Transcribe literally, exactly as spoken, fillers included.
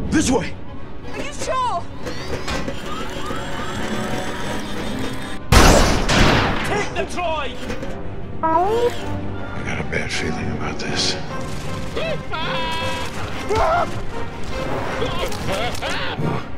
This way! Are you sure? Take the Troy! I got a bad feeling about this. Ah!